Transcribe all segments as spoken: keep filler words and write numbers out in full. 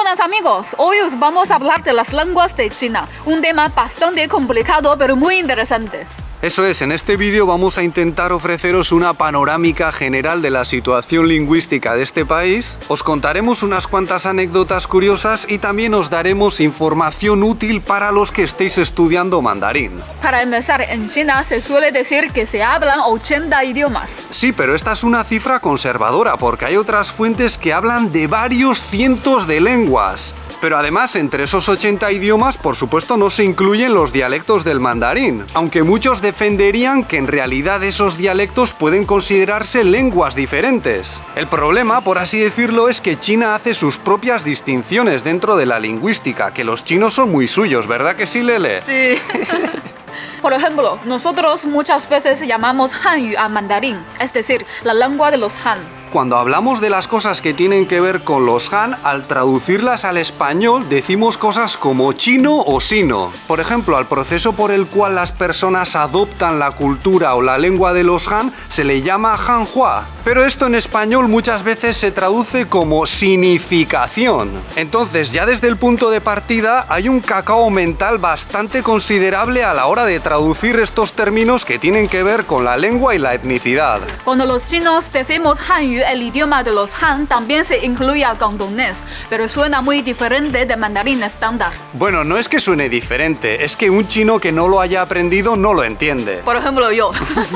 buenos amigos, hoy os vamos a hablar de las lenguas de China, un tema bastante complicado pero muy interesante. Eso es, en este vídeo vamos a intentar ofreceros una panorámica general de la situación lingüística de este país, os contaremos unas cuantas anécdotas curiosas y también os daremos información útil para los que estéis estudiando mandarín. Para empezar, en China se suele decir que se hablan ochenta idiomas. Sí, pero esta es una cifra conservadora porque hay otras fuentes que hablan de varios cientos de lenguas. Pero además, entre esos ochenta idiomas, por supuesto, no se incluyen los dialectos del mandarín, aunque muchos defenderían que en realidad esos dialectos pueden considerarse lenguas diferentes. El problema, por así decirlo, es que China hace sus propias distinciones dentro de la lingüística, que los chinos son muy suyos, ¿verdad que sí, Lele? Sí. Por ejemplo, nosotros muchas veces llamamos Hanyu a mandarín, es decir, la lengua de los Han. Cuando hablamos de las cosas que tienen que ver con los Han, al traducirlas al español decimos cosas como chino o sino. Por ejemplo, al proceso por el cual las personas adoptan la cultura o la lengua de los Han se le llama Hanhua. Pero esto en español muchas veces se traduce como significación. Entonces, ya desde el punto de partida hay un cacao mental bastante considerable a la hora de traducir estos términos que tienen que ver con la lengua y la etnicidad. Cuando los chinos decimos Hanyu, el idioma de los Han, también se incluye al cantonés, pero suena muy diferente de mandarín estándar. Bueno, no es que suene diferente, es que un chino que no lo haya aprendido no lo entiende. Por ejemplo, yo.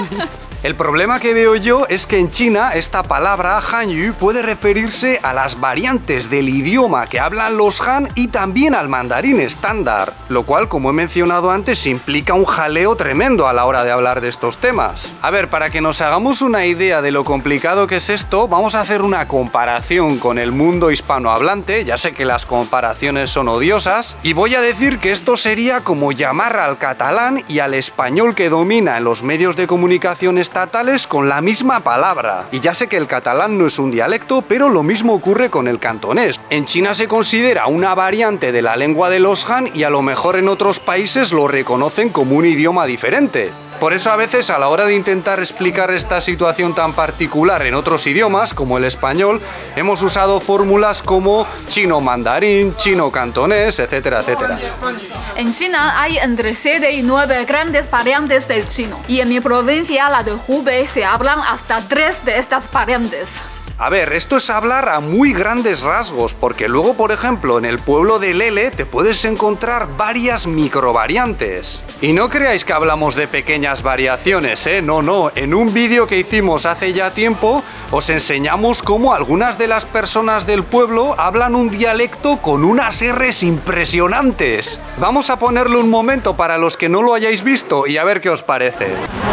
El problema que veo yo es que en China esta palabra Hanyu puede referirse a las variantes del idioma que hablan los Han y también al mandarín estándar, lo cual, como he mencionado antes, implica un jaleo tremendo a la hora de hablar de estos temas. A ver, para que nos hagamos una idea de lo complicado que es esto, vamos a hacer una comparación con el mundo hispanohablante. Ya sé que las comparaciones son odiosas y voy a decir que esto sería como llamar al catalán y al español que domina en los medios de comunicación estatales con la misma palabra. Y ya sé que el catalán no es un dialecto, pero lo mismo ocurre con el cantonés. En China se considera una variante de la lengua de los Han y a lo mejor en otros países lo reconocen como un idioma diferente. Por eso a veces a la hora de intentar explicar esta situación tan particular en otros idiomas, como el español, hemos usado fórmulas como chino mandarín, chino cantonés, etcétera, etcétera. En China hay entre siete y nueve grandes variantes del chino, y en mi provincia, la de Hubei, se hablan hasta tres de estas variantes. A ver, esto es hablar a muy grandes rasgos, porque luego, por ejemplo, en el pueblo de Lele te puedes encontrar varias microvariantes. Y no creáis que hablamos de pequeñas variaciones, ¿eh? No, no. En un vídeo que hicimos hace ya tiempo, os enseñamos cómo algunas de las personas del pueblo hablan un dialecto con unas erres impresionantes. Vamos a ponerlo un momento para los que no lo hayáis visto y a ver qué os parece.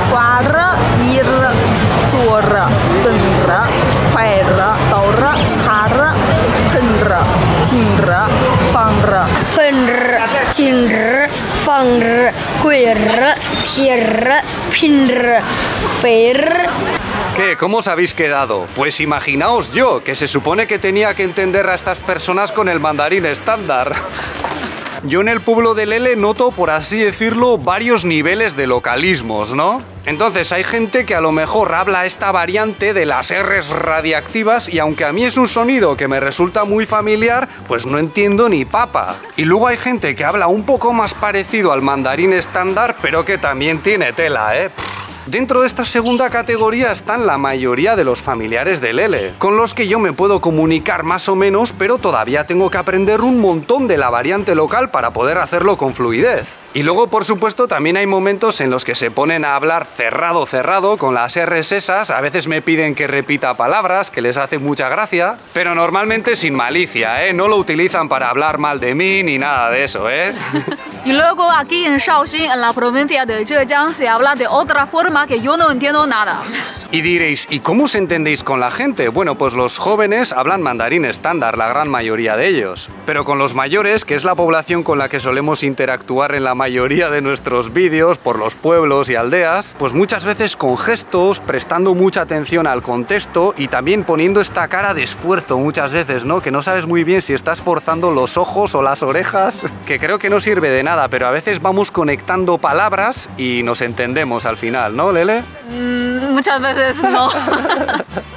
¿Qué? ¿Cómo os habéis quedado? Pues imaginaos yo, que se supone que tenía que entender a estas personas con el mandarín estándar. Yo en el pueblo de Lele noto, por así decirlo, varios niveles de localismos, ¿no? Entonces hay gente que a lo mejor habla esta variante de las erres radiactivas y aunque a mí es un sonido que me resulta muy familiar, pues no entiendo ni papa. Y luego hay gente que habla un poco más parecido al mandarín estándar, pero que también tiene tela, ¿eh? Dentro de esta segunda categoría están la mayoría de los familiares de Lele, con los que yo me puedo comunicar más o menos, pero todavía tengo que aprender un montón de la variante local para poder hacerlo con fluidez. Y luego, por supuesto, también hay momentos en los que se ponen a hablar cerrado, cerrado, con las erres esas. A veces me piden que repita palabras, que les hace mucha gracia, pero normalmente sin malicia, ¿eh? No lo utilizan para hablar mal de mí ni nada de eso, ¿eh? Y luego aquí en Shaoxing, en la provincia de Zhejiang, se habla de otra forma que yo no entiendo nada. Y diréis, ¿y cómo os entendéis con la gente? Bueno, pues los jóvenes hablan mandarín estándar, la gran mayoría de ellos. Pero con los mayores, que es la población con la que solemos interactuar en la mayoría de nuestros vídeos, por los pueblos y aldeas, pues muchas veces con gestos, prestando mucha atención al contexto y también poniendo esta cara de esfuerzo muchas veces, ¿no? Que no sabes muy bien si estás forzando los ojos o las orejas, que creo que no sirve de nada, pero a veces vamos conectando palabras y nos entendemos al final, ¿no, Lele? Mm, muchas veces no.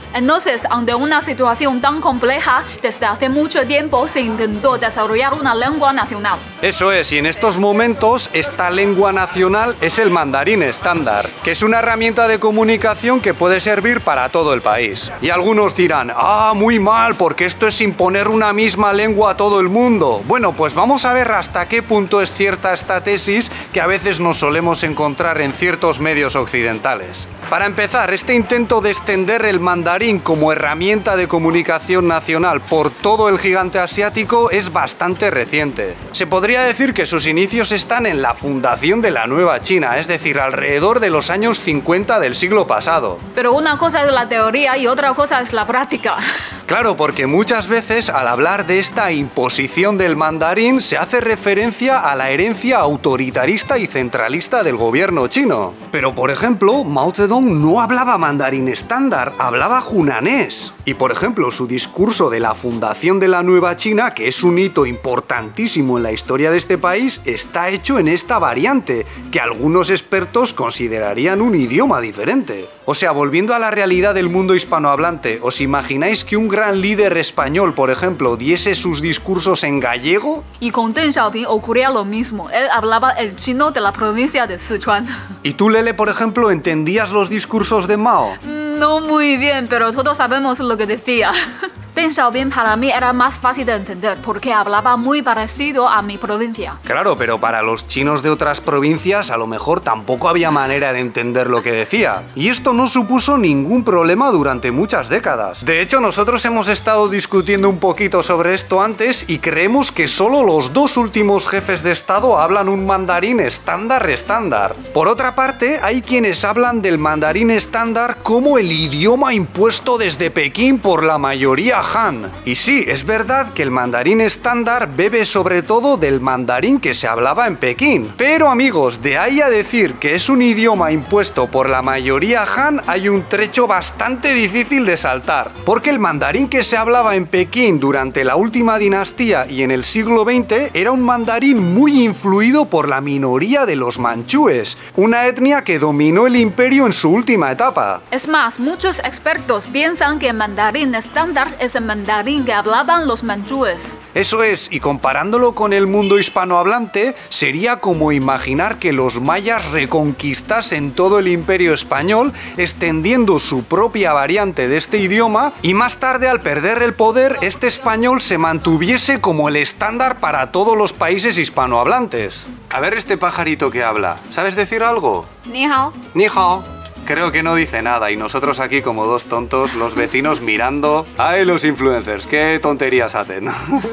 Entonces, ante una situación tan compleja, desde hace mucho tiempo se intentó desarrollar una lengua nacional. Eso es, y en estos momentos esta lengua nacional es el mandarín estándar, que es una herramienta de comunicación que puede servir para todo el país. Y algunos dirán, ah, muy mal, porque esto es imponer una misma lengua a todo el mundo. Bueno, pues vamos a ver hasta qué punto es cierta esta tesis que a veces nos solemos encontrar en ciertos medios occidentales. Para empezar, este intento de extender el mandarín como herramienta de comunicación nacional por todo el gigante asiático es bastante reciente. Se podría decir que sus inicios están en la fundación de la Nueva China, es decir, alrededor de los años cincuenta del siglo pasado. Pero una cosa es la teoría y otra cosa es la práctica. Claro, porque muchas veces al hablar de esta imposición del mandarín se hace referencia a la herencia autoritarista y centralista del gobierno chino. Pero por ejemplo, Mao Zedong no hablaba mandarín estándar, hablaba hunanés. Y por ejemplo, su discurso de la fundación de la Nueva China, que es un hito importantísimo en la historia de este país, está hecho en esta variante, que algunos expertos considerarían un idioma diferente. O sea, volviendo a la realidad del mundo hispanohablante, ¿os imagináis que un gran líder español, por ejemplo, diese sus discursos en gallego? Y con Deng Xiaoping ocurría lo mismo, él hablaba el chino de la provincia de Sichuan. ¿Y tú, Lele, por ejemplo, entendías los discursos de Mao? No muy bien, pero todos sabemos lo que decía. Deng Xiaoping para mí era más fácil de entender porque hablaba muy parecido a mi provincia. Claro, pero para los chinos de otras provincias a lo mejor tampoco había manera de entender lo que decía. Y esto no supuso ningún problema durante muchas décadas. De hecho, nosotros hemos estado discutiendo un poquito sobre esto antes y creemos que solo los dos últimos jefes de Estado hablan un mandarín estándar estándar. Por otra parte, hay quienes hablan del mandarín estándar como el idioma impuesto desde Pekín por la mayoría Han. Y sí, es verdad que el mandarín estándar bebe sobre todo del mandarín que se hablaba en Pekín. Pero amigos, de ahí a decir que es un idioma impuesto por la mayoría Han hay un trecho bastante difícil de saltar. Porque el mandarín que se hablaba en Pekín durante la última dinastía y en el siglo veinte era un mandarín muy influido por la minoría de los manchúes, una etnia que dominó el imperio en su última etapa. Es más, muchos expertos piensan que el mandarín estándar es el mandarín que hablaban los manchúes. Eso es, y comparándolo con el mundo hispanohablante, sería como imaginar que los mayas reconquistasen todo el imperio español, extendiendo su propia variante de este idioma, y más tarde, al perder el poder, este español se mantuviese como el estándar para todos los países hispanohablantes. A ver este pajarito que habla, ¿sabes decir algo? Ni hao. Ni hao. Creo que no dice nada y nosotros aquí como dos tontos, los vecinos mirando. ¡Ay, los influencers! ¡Qué tonterías hacen!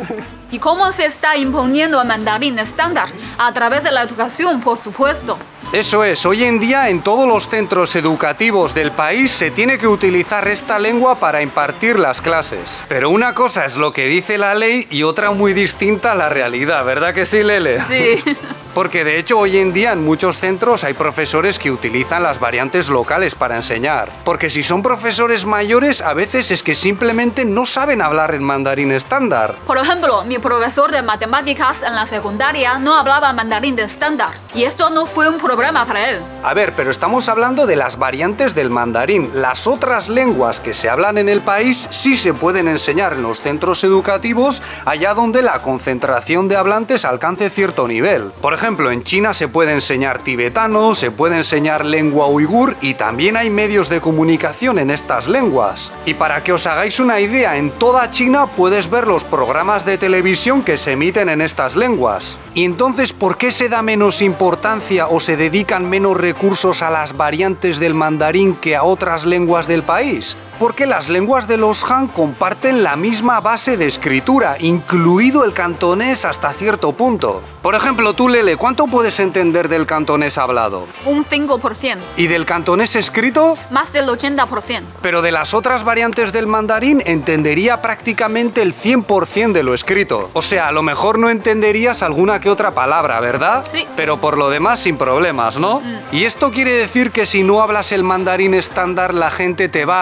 ¿Y cómo se está imponiendo el mandarín estándar? A través de la educación, por supuesto. Eso es, hoy en día en todos los centros educativos del país se tiene que utilizar esta lengua para impartir las clases. Pero una cosa es lo que dice la ley y otra muy distinta a la realidad, ¿verdad que sí, Lele? Sí. Porque de hecho hoy en día en muchos centros hay profesores que utilizan las variantes locales para enseñar. Porque si son profesores mayores a veces es que simplemente no saben hablar en mandarín estándar. Por ejemplo, mi profesor de matemáticas en la secundaria no hablaba mandarín de estándar. Y esto no fue un problema para él. A ver, pero estamos hablando de las variantes del mandarín. Las otras lenguas que se hablan en el país sí se pueden enseñar en los centros educativos allá donde la concentración de hablantes alcance cierto nivel. Por ejemplo, Por ejemplo, en China se puede enseñar tibetano, se puede enseñar lengua uigur y también hay medios de comunicación en estas lenguas. Y para que os hagáis una idea, en toda China puedes ver los programas de televisión que se emiten en estas lenguas. Y entonces, ¿por qué se da menos importancia o se dedican menos recursos a las variantes del mandarín que a otras lenguas del país? Porque las lenguas de los Han comparten la misma base de escritura, incluido el cantonés hasta cierto punto. Por ejemplo, tú, Lele, ¿cuánto puedes entender del cantonés hablado? Un cinco por ciento. ¿Y del cantonés escrito? Más del ochenta por ciento. Pero de las otras variantes del mandarín entendería prácticamente el cien por ciento de lo escrito. O sea, a lo mejor no entenderías alguna que otra palabra, ¿verdad? Sí. Pero por lo demás sin problemas, ¿no? Mm. Y esto quiere decir que si no hablas el mandarín estándar la gente te va a despreciar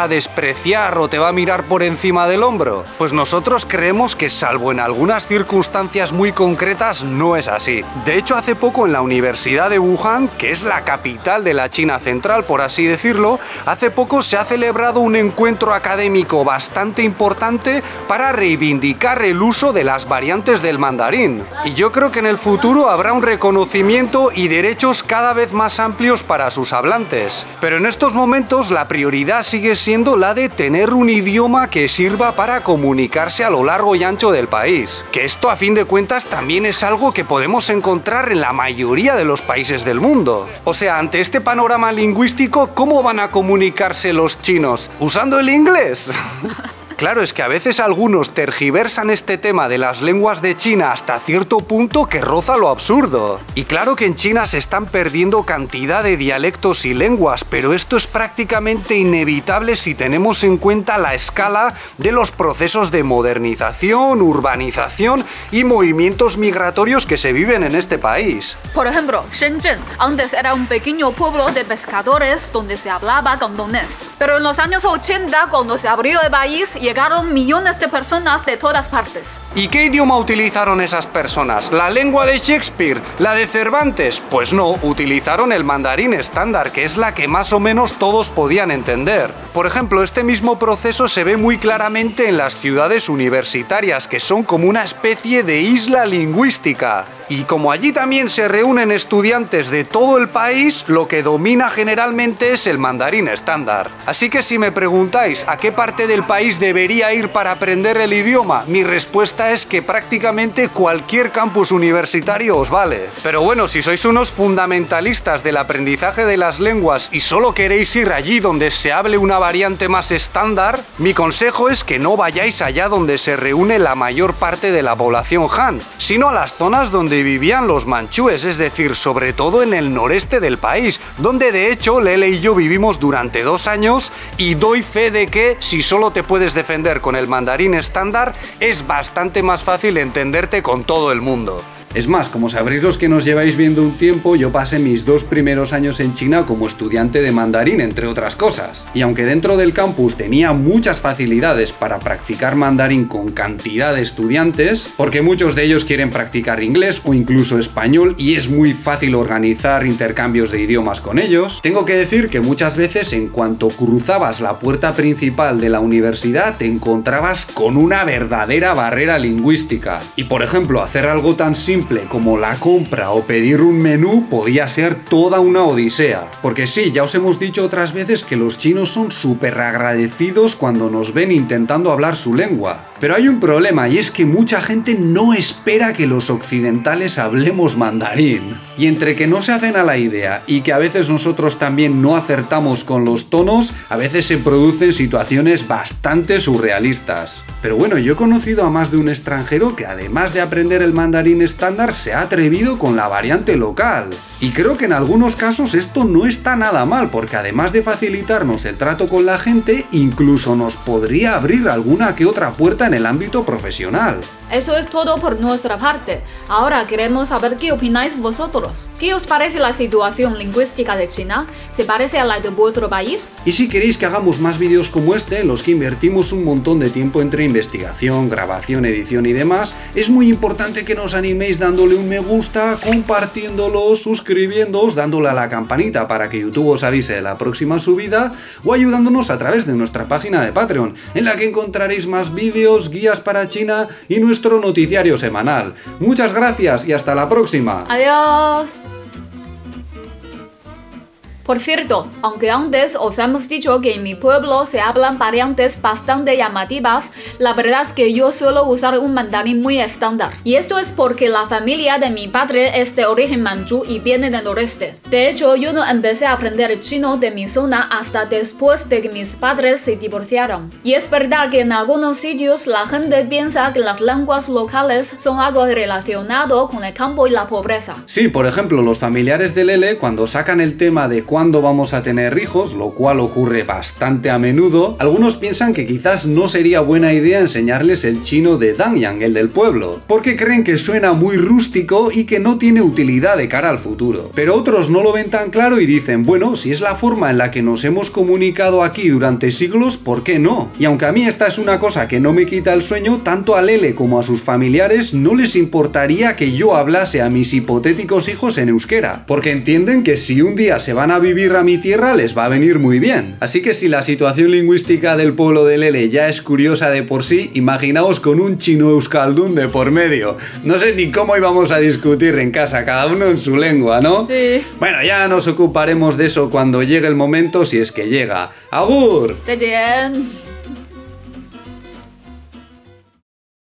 despreciar o te va a mirar por encima del hombro? Pues nosotros creemos que, salvo en algunas circunstancias muy concretas, no es así. De hecho, hace poco en la Universidad de Wuhan, que es la capital de la China central, por así decirlo, hace poco se ha celebrado un encuentro académico bastante importante para reivindicar el uso de las variantes del mandarín. Y yo creo que en el futuro habrá un reconocimiento y derechos cada vez más amplios para sus hablantes. Pero en estos momentos la prioridad sigue siendo la de tener un idioma que sirva para comunicarse a lo largo y ancho del país. Que esto, a fin de cuentas, también es algo que podemos encontrar en la mayoría de los países del mundo. O sea, ante este panorama lingüístico, ¿cómo van a comunicarse los chinos? ¿Usando el inglés? Claro, es que a veces algunos tergiversan este tema de las lenguas de China hasta cierto punto que roza lo absurdo. Y claro que en China se están perdiendo cantidad de dialectos y lenguas, pero esto es prácticamente inevitable si tenemos en cuenta la escala de los procesos de modernización, urbanización y movimientos migratorios que se viven en este país. Por ejemplo, Shenzhen antes era un pequeño pueblo de pescadores donde se hablaba cantonés. Pero en los años ochenta, cuando se abrió el país, llegaron millones de personas de todas partes. ¿Y qué idioma utilizaron esas personas? ¿La lengua de Shakespeare? ¿La de Cervantes? Pues no, utilizaron el mandarín estándar, que es la que más o menos todos podían entender. Por ejemplo, este mismo proceso se ve muy claramente en las ciudades universitarias, que son como una especie de isla lingüística. Y como allí también se reúnen estudiantes de todo el país, lo que domina generalmente es el mandarín estándar. Así que si me preguntáis a qué parte del país debería ir para aprender el idioma, mi respuesta es que prácticamente cualquier campus universitario os vale. Pero bueno, si sois unos fundamentalistas del aprendizaje de las lenguas y solo queréis ir allí donde se hable una variante más estándar, mi consejo es que no vayáis allá donde se reúne la mayor parte de la población Han, sino a las zonas donde vivían los manchúes, es decir, sobre todo en el noreste del país, donde de hecho Lele y yo vivimos durante dos años y doy fe de que si solo te puedes defender con el mandarín estándar, es bastante más fácil entenderte con todo el mundo. Es más, como sabréis los que nos lleváis viendo un tiempo, yo pasé mis dos primeros años en China como estudiante de mandarín, entre otras cosas. Y aunque dentro del campus tenía muchas facilidades para practicar mandarín con cantidad de estudiantes, porque muchos de ellos quieren practicar inglés o incluso español y es muy fácil organizar intercambios de idiomas con ellos, tengo que decir que muchas veces en cuanto cruzabas la puerta principal de la universidad te encontrabas con una verdadera barrera lingüística. Y por ejemplo, hacer algo tan simple como la compra o pedir un menú podía ser toda una odisea. Porque sí, ya os hemos dicho otras veces que los chinos son súper agradecidos cuando nos ven intentando hablar su lengua. Pero hay un problema y es que mucha gente no espera que los occidentales hablemos mandarín. Y entre que no se hacen a la idea y que a veces nosotros también no acertamos con los tonos, a veces se producen situaciones bastante surrealistas. Pero bueno, yo he conocido a más de un extranjero que además de aprender el mandarín estándar se ha atrevido con la variante local. Y creo que en algunos casos esto no está nada mal, porque además de facilitarnos el trato con la gente, incluso nos podría abrir alguna que otra puerta en el ámbito profesional. Eso es todo por nuestra parte. Ahora queremos saber qué opináis vosotros. ¿Qué os parece la situación lingüística de China? ¿Se parece a la de vuestro país? Y si queréis que hagamos más vídeos como este, en los que invertimos un montón de tiempo entre investigación, grabación, edición y demás, es muy importante que nos animéis dándole un me gusta, compartiéndolo, suscribiéndoos, dándole a la campanita para que YouTube os avise de la próxima subida, o ayudándonos a través de nuestra página de Patreon, en la que encontraréis más vídeos, guías para China y nuestro noticiario semanal. Muchas gracias y hasta la próxima. Adiós. Por cierto, aunque antes os hemos dicho que en mi pueblo se hablan variantes bastante llamativas, la verdad es que yo suelo usar un mandarín muy estándar. Y esto es porque la familia de mi padre es de origen manchú y viene del noreste. De hecho, yo no empecé a aprender chino de mi zona hasta después de que mis padres se divorciaron. Y es verdad que en algunos sitios la gente piensa que las lenguas locales son algo relacionado con el campo y la pobreza. Sí, por ejemplo, los familiares de Lele, cuando sacan el tema de cuándo vamos a tener hijos, lo cual ocurre bastante a menudo, algunos piensan que quizás no sería buena idea enseñarles el chino de Dangyang, el del pueblo, porque creen que suena muy rústico y que no tiene utilidad de cara al futuro. Pero otros no lo ven tan claro y dicen, bueno, si es la forma en la que nos hemos comunicado aquí durante siglos, ¿por qué no? Y aunque a mí esta es una cosa que no me quita el sueño, tanto a Lele como a sus familiares no les importaría que yo hablase a mis hipotéticos hijos en euskera, porque entienden que si un día se van a vivir a mi tierra les va a venir muy bien. Así que si la situación lingüística del pueblo de Lele ya es curiosa de por sí, imaginaos con un chino euskaldun de por medio. No sé ni cómo íbamos a discutir en casa, cada uno en su lengua, ¿no? Sí. Bueno, ya nos ocuparemos de eso cuando llegue el momento, si es que llega. ¡Agur! 再见。